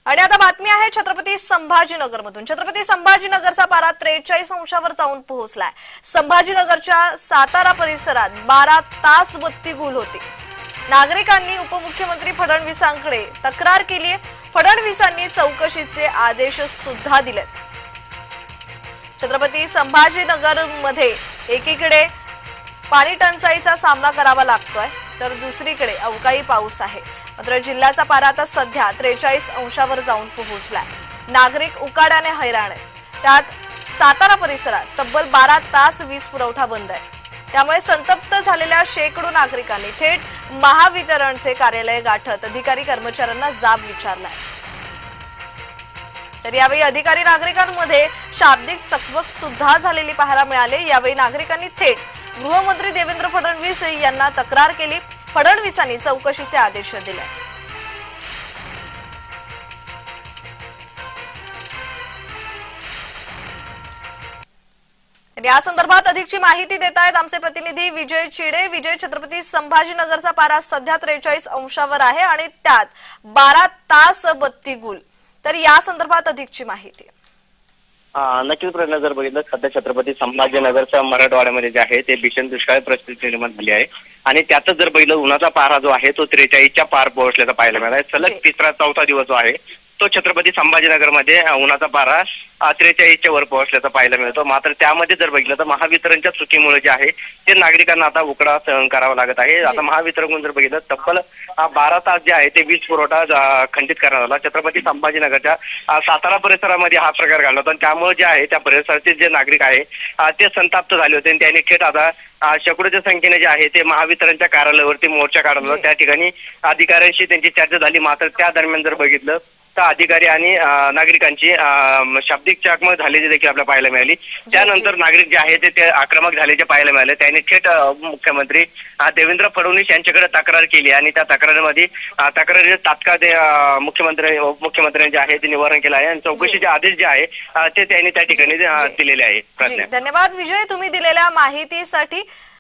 आणि आता बातमी आहे छत्रपती संभाजीनगरमधून। छत्रपती संभाजीनगरचा पारा 43 अंशावर जाऊन पोहोचलाय। संभाजीनगरच्या सातारा परिसरात 12 तास बत्ती गुल होती। नागरिकांनी उपमुख्यमंत्री फडणवीसांकडे तक्रार केली आहे। फडणवीसांनी चौकशीचे आदेश सुद्धा दिलेत। छत्रपती संभाजीनगरमध्ये एकीकडे पाणी टंचाईचा सामना करावा लागतोय तर दुसरीकडे अवकाळी पाऊस आहे। मात्र जिल्ह्याचा पारा आता सध्या 43 अंशावर जाऊन पोहोचलाय। नागरिक उकाड्याने हैराण आहेत। त्यात सातारा परिसरात तब्बल 12 तास वीज पुरवठा बंद आहे। त्यामुळे संतप्त झालेल्या शेकडो नागरिकांनी थेट महावितरणचे कार्यालय गाठत अधिकारी कर्मचाऱ्यांना जाब विचारलाय। तर यावेळी अधिकारी नागरिकांमध्ये शाब्दिक चकमक सुद्धा झालेली पाहायला मिळाली। यावेळी नागरिकांनी थेट गृहमंत्री देवेंद्र फडणवीस यांना तक्रार केली। फडणवीसांनी चौकशीचे आदेश दिले। या संदर्भात अधिकची माहिती देत आहेत आमचे प्रतिनिधी विजय चिडे। विजय, छत्रपती संभाजीनगरचा पारा सध्या 43 अंशावर आहे आणि त्यात 12 तास बत्ती गुल। तर या संदर्भात अधिकची माहिती। नक्कीच प्रयत्न जर बघितलं सध्या छत्रपती संभाजीनगरच्या मराठवाड्यामध्ये जे आहे ते भीषण दुष्काळ परिस्थिती निर्माण झाली आहे आणि त्यातच जर बघितलं उन्हाचा पारा जो आहे तो 43च्या पार पोहोचल्याचा पाहायला मिळाला आहे। सलग तिसरा चौथा दिवस जो आहे तो छत्रपती संभाजीनगरमध्ये उन्हाचा पारा 43च्या वर पोहोचल्याचा पाहायला मिळतो। मात्र त्यामध्ये जर बघितलं तर महावितरणच्या चुकीमुळे जे आहे ते नागरिकांना आता उकडा सहन करावा लागत आहे। आता महावितरणकडून जर बघितलं तब्बल 12 तास जे आहे ते वीज पुरवठा खंडित करण्यात आला। छत्रपती संभाजीनगरच्या सातारा परिसरामध्ये हा प्रकार घडला होता आणि त्यामुळे जे आहे त्या परिसरातील जे नागरिक आहे ते संताप्त झाले होते आणि त्यांनी थेट आता शेकडोच्या संख्येने जे आहे ते महावितरणच्या कार्यालयावरती मोर्चा काढला। त्या ठिकाणी अधिकाऱ्यांशी त्यांची चर्चा झाली। मात्र त्या दरम्यान जर बघितलं तर अधिकारी आणि नागरिकांची शाब्दिक चकमक झालेली देखील आपल्याला पाहायला मिळाली। त्यानंतर नागरिक जे आहे ते आक्रमक झाल्याचे पाहायला मिळाले। त्यांनी थेट मुख्यमंत्री देवेंद्र फडणवीस यांच्याकडे तक्रार केली आणि त्या तक्रारीमध्ये तक्रारीचे तात्काळ मुख्यमंत्र्यांनी जे आहे ते निवारण केलं आहे आणि चौकशीचे आदेश जे आहे ते त्यांनी त्या ठिकाणी दिलेले आहेत। धन्यवाद विजय, तुम्ही दिलेल्या माहितीसाठी।